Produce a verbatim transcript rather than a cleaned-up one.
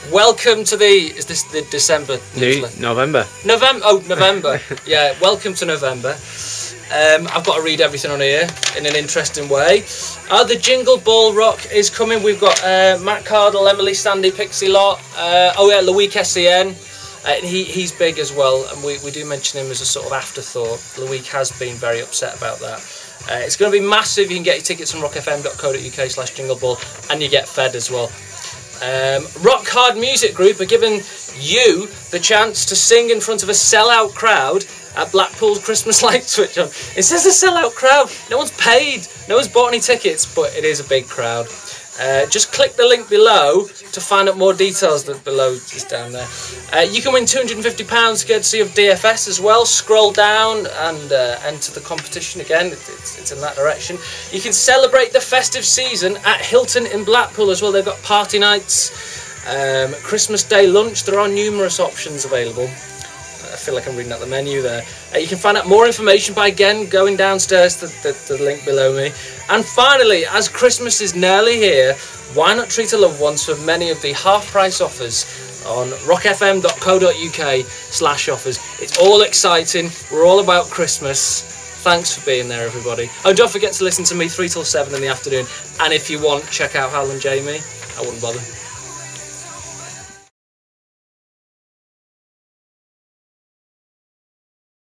welcome to the, is this the December newsletter? November. November, oh, November. Yeah, welcome to November. Um, I've got to read everything on here in an interesting way. Uh, the Jingle Ball Rock is coming. We've got uh, Matt Cardle, Emily Standy, Pixie Lot. Uh, oh yeah, Louis S E N. Uh, he, he's big as well, and we, we do mention him as a sort of afterthought. Louis has been very upset about that. Uh, it's going to be massive. You can get your tickets from rock f m dot co dot u k slash jingle ball, and you get fed as well. Um, Rock Hard Music Group are giving you the chance to sing in front of a sellout crowd at Blackpool's Christmas Lights Switch On. It says a sellout crowd. No one's paid. No one's bought any tickets, but it is a big crowd. Uh, just click the link below to find out more details. That below is down there. Uh, you can win two hundred and fifty pounds courtesy of D F S as well. Scroll down and uh, enter the competition again. It, it's, it's in that direction. You can celebrate the festive season at Hilton in Blackpool as well. They've got party nights, um, Christmas Day lunch. There are numerous options available. I feel like I'm reading out the menu there. Uh, you can find out more information by, again, going downstairs to the, the link below me. And finally, as Christmas is nearly here, why not treat a loved ones for many of the half-price offers on rock f m dot co dot u k slash offers. It's all exciting. We're all about Christmas. Thanks for being there, everybody. Oh, don't forget to listen to me three till seven in the afternoon. And if you want, check out Hal and Jamie. I wouldn't bother.